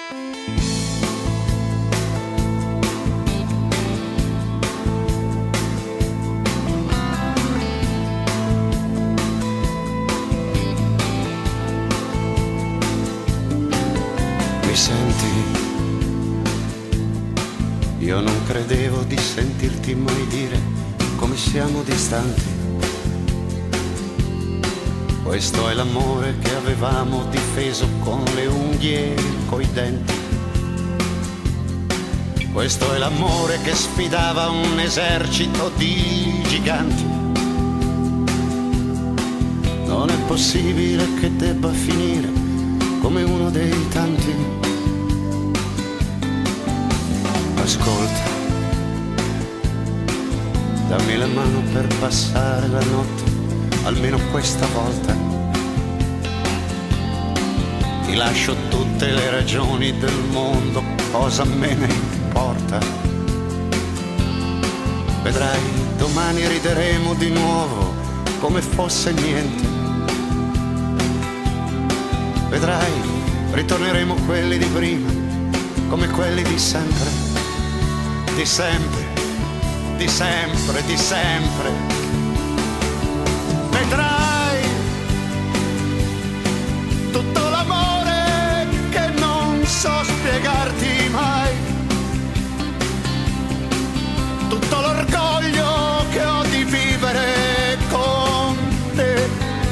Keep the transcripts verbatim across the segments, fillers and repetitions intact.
Mi senti? Io non credevo di sentirti mai dire come siamo distanti. Questo è l'amore che avevamo difeso con le unghie e coi denti. Questo è l'amore che sfidava un esercito di giganti. Non è possibile che debba finire come uno dei tanti. Ascolta, dammi la mano per passare la notte, almeno questa volta. Ti lascio tutte le ragioni del mondo, cosa me ne importa. Vedrai, domani rideremo di nuovo come fosse niente. Vedrai, ritorneremo quelli di prima, come quelli di sempre. Di sempre, di sempre, di sempre. Vedrai tutto l'amore che non so spiegarti mai, tutto l'orgoglio che ho di vivere con te,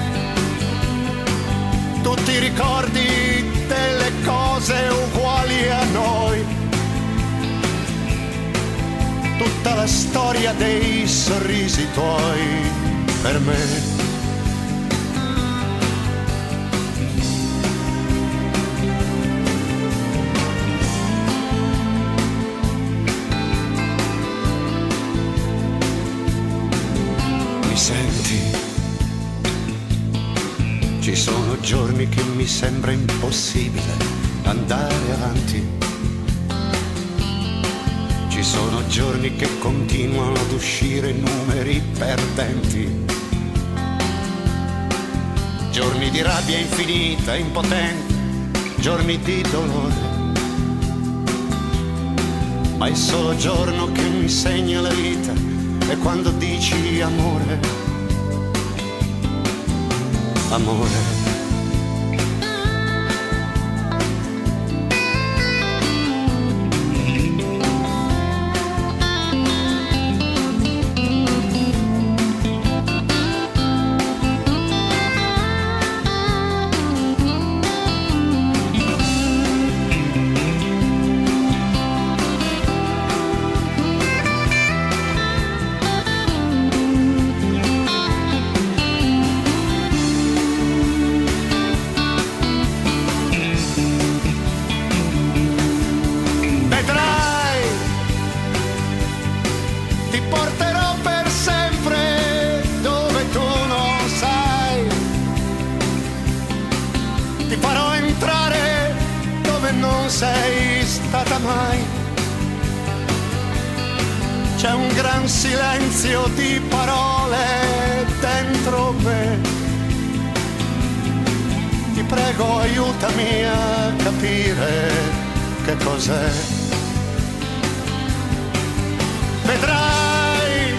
tutti i ricordi delle cose uguali a noi, tutta la storia dei sorrisi tuoi per me. Mi senti? Ci sono giorni che mi sembra impossibile andare avanti. Ci sono giorni che continuano ad uscire numeri perdenti. Giorni di rabbia infinita, impotente, giorni di dolore. Ma il solo giorno che mi segna la vita è quando dici amore, amore. Sei stata mai. C'è un gran silenzio di parole dentro me. Ti prego, aiutami a capire che cos'è. Vedrai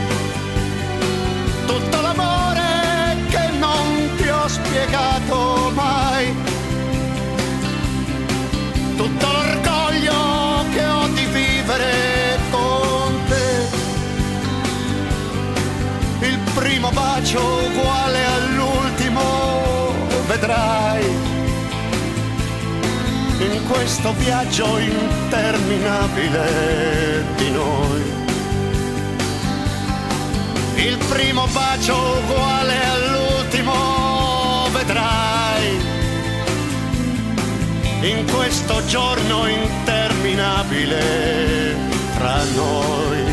tutto l'amore che non ti ho spiegato mai, tutto l'orgoglio che ho di vivere con te, il primo bacio uguale all'ultimo, vedrai, in questo viaggio interminabile di noi. Il primo bacio uguale all'ultimo, vedrai, in questo giorno interminabile tra noi.